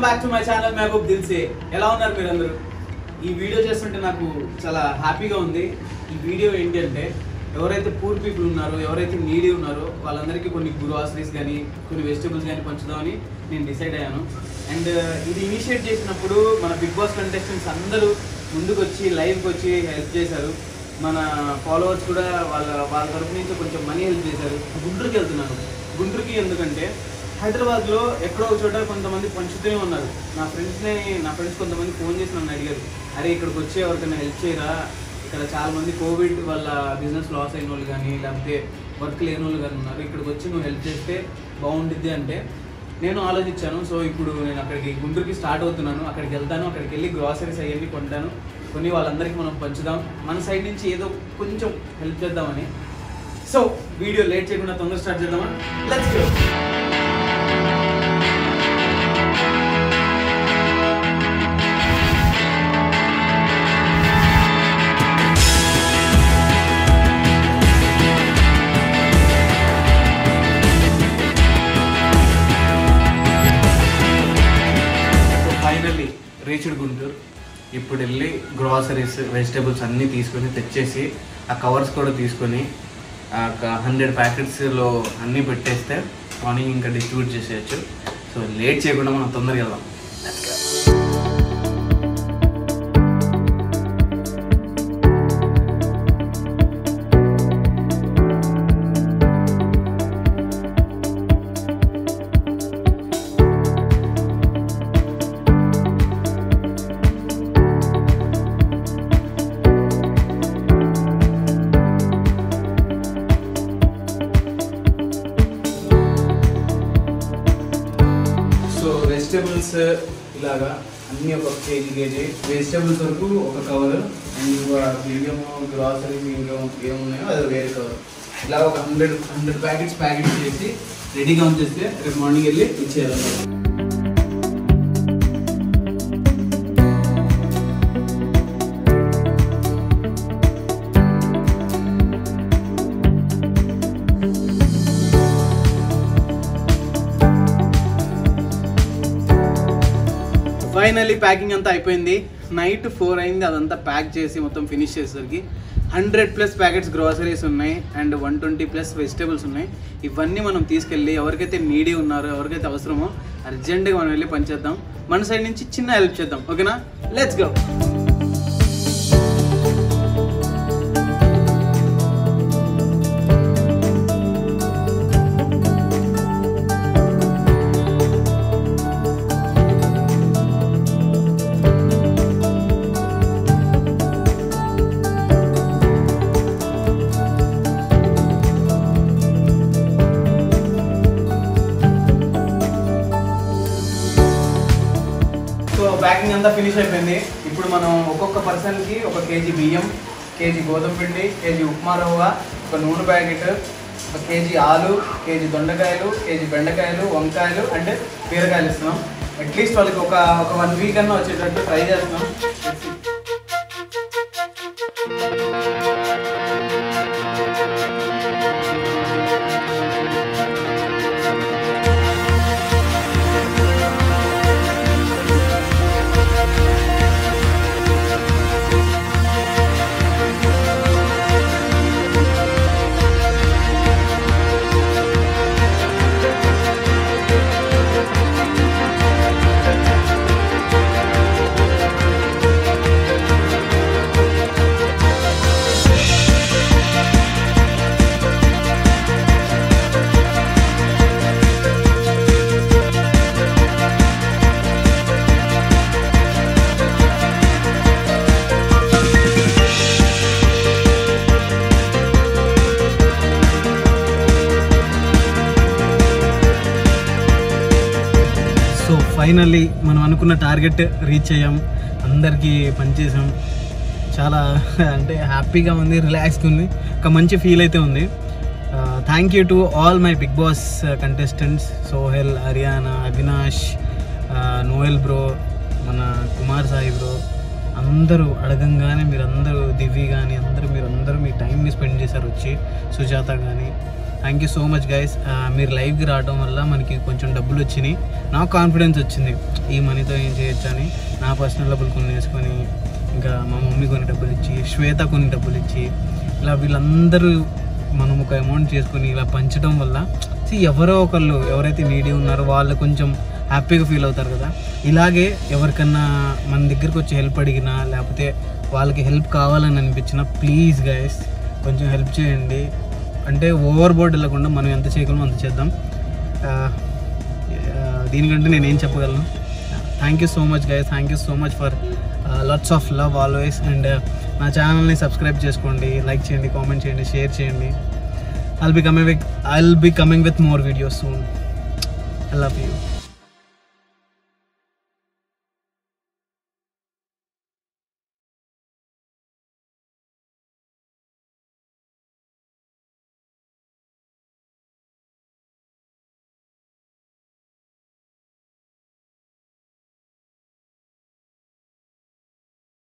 Back to my channel Mahaboob Dil Se. ఎలా ఉన్నారు మీరందరూ? ఈ వీడియో చేస్తుంటే నాకు చాలా హ్యాపీగా ఉంది. ఈ వీడియో ఏంటి అంటే, ఎవరైతే పూర్ పీపుల్ ఉన్నారో, ఎవరైతే నీడీ ఉన్నారో వాళ్ళందరికీ కొన్ని గ్రోసరీస్ కానీ కొన్ని వెజిటబుల్స్ కానీ పంచుదామని నేను డిసైడ్ అయ్యాను. అండ్ ఇది ఇనిషియేట్ చేసినప్పుడు మన బిగ్ బాస్ కంటెస్టెంట్స్ అందరూ ముందుకు వచ్చి లైవ్కి వచ్చి హెల్ప్ చేశారు. మన ఫాలోవర్స్ కూడా వాళ్ళ తరపు నుంచి కొంచెం మనీ హెల్ప్ చేశారు. గుంటూరుకి వెళ్తున్నాను. గుంటూరుకి ఎందుకంటే హైదరాబాద్లో ఎక్కడో ఒక చోట కొంతమంది పంచుతూనే ఉన్నారు. నా ఫ్రెండ్స్ కొంతమంది ఫోన్ చేసి నన్ను అడిగారు, అరే ఇక్కడికి వచ్చి ఎవరికైనా హెల్ప్ చేయరా, ఇక్కడ చాలామంది కోవిడ్ వల్ల బిజినెస్ లాస్ అయిన వాళ్ళు కానీ లేకపోతే వర్క్ లేని వాళ్ళు కానీ ఉన్నారు, ఇక్కడికి వచ్చి నువ్వు హెల్ప్ చేస్తే బాగుంటుంది అంటే నేను ఆలోచించాను. సో ఇప్పుడు నేను అక్కడికి గుంటూరుకి స్టార్ట్ అవుతున్నాను. అక్కడికి వెళ్తాను, అక్కడికి వెళ్ళి గ్రాసరీస్ అవన్నీ కొంటాను, కొన్ని వాళ్ళందరికీ మనం పంచుదాం, మన సైడ్ నుంచి ఏదో కొంచెం హెల్ప్ చేద్దామని. సో వీడియో లేట్ చేయకుండా తొందరగా స్టార్ట్ చేద్దామా? Let's go. రీచ్డ్ గుంటూరు. ఇప్పుడు వెళ్ళి గ్రాసరీస్ వెజిటేబుల్స్ అన్నీ తీసుకొని తెచ్చేసి ఆ కవర్స్ కూడా తీసుకొని 100 ప్యాకెట్స్లో అన్నీ పెట్టేస్తే మార్నింగ్ ఇంకా డిస్ట్రిబ్యూట్ చేసేయచ్చు. సో లేట్ చేయకుండా మనం తొందరగా వెళ్దాం. వెజిటేబుల్స్ ఇలాగా అన్నీ ఒక కేజీ వెజిటేబుల్స్ వరకు ఒక కవర్, అండ్ ఇంకా బియ్యము గ్రాసరీస్ ఇంకా ఏమున్నాయో అది వేరే కవర్. ఇలా ఒక 100 ప్యాకెట్స్ చేసి రెడీగా ఉంచేస్తే రేపు మార్నింగ్ వెళ్ళి ఇచ్చేయాలి. ఫైనల్లీ ప్యాకింగ్ అంతా అయిపోయింది. నైట్ 4 అయింది. అదంతా ప్యాక్ చేసి మొత్తం ఫినిష్ చేసేసరికి 100+ ప్యాకెట్స్ గ్రాసరీస్ ఉన్నాయి అండ్ 120+ వెజిటేబుల్స్ ఉన్నాయి. ఇవన్నీ మనం తీసుకెళ్ళి ఎవరికైతే నీడీ ఉన్నారో, ఎవరికైతే అవసరమో అర్జెంటుగా మనం వెళ్ళి పనిచేద్దాం. మన సైడ్ నుంచి చిన్న హెల్ప్ చేద్దాం. ఓకేనా? Let's go. ప్యాకింగ్ అంతా ఫినిష్ అయిపోయింది. ఇప్పుడు మనం ఒక్కొక్క పర్సన్కి 1 కేజీ బియ్యం, కేజీ గోధుమ పిండి, కేజీ ఉప్మా రవ్వ, 1 నూనె ప్యాకెట్, 1 కేజీ ఆలు, కేజీ దొండకాయలు, కేజీ బెండకాయలు, వంకాయలు అండ్ బీరకాయలు ఇస్తున్నాం. అట్లీస్ట్ వాళ్ళకి ఒక 1 వీక్ అన్నా వచ్చేటట్టు ట్రై చేస్తున్నాం. ఫైనల్లీ మనం అనుకున్న టార్గెట్ రీచ్ అయ్యాం. అందరికీ పనిచేసాం. చాలా అంటే హ్యాపీగా ఉంది, రిలాక్స్గా ఉంది, ఒక మంచి ఫీల్ అయితే ఉంది. Thank you to all my Bigg Boss contestants, Sohel, Ariyana, Avinash, Noel bro, మన కుమార్ సాయి బ్రో, అందరూ అడగంగానే మీరందరూ, దివ్య కానీ మీరందరూ మీ టైంని స్పెండ్ చేశారు వచ్చి, సుజాత కానీ thank you so much guys. మీరు లైవ్కి రావడం వల్ల మనకి కొంచెం డబ్బులు వచ్చినాయి, నాకు కాన్ఫిడెన్స్ వచ్చింది ఈ మనీతో ఏం చేయొచ్చు అని. నా పర్సనల్ డబ్బులు కొన్ని వేసుకొని, ఇంకా మా మమ్మీ కొన్ని డబ్బులు ఇచ్చి, శ్వేత కొన్ని డబ్బులు ఇచ్చి, ఇలా వీళ్ళందరూ మనం ఒక అమౌంట్ చేసుకొని ఇలా పంచడం వల్ల ఎవరో ఒకళ్ళు ఎవరైతే నీడీ ఉన్నారో వాళ్ళు కొంచెం హ్యాపీగా ఫీల్ అవుతారు కదా. ఇలాగే ఎవరికన్నా మన దగ్గరికి వచ్చి హెల్ప్ అడిగినా, లేకపోతే వాళ్ళకి హెల్ప్ కావాలని అనిపించినా ప్లీజ్ గైస్ కొంచెం హెల్ప్ చేయండి. అంటే ఓవర్ బోర్డ్ వెళ్ళకుండా మనం ఎంత చేయగలమో అంత చేద్దాం. దీనికంటే నేనేం చెప్పగలను. Thank you so much guys, thank you so much for lots of love always. And నా ఛానల్ని సబ్స్క్రైబ్ చేసుకోండి, లైక్ చేయండి, కామెంట్ చేయండి, షేర్ చేయండి. I'll be coming with more videos soon. I love you.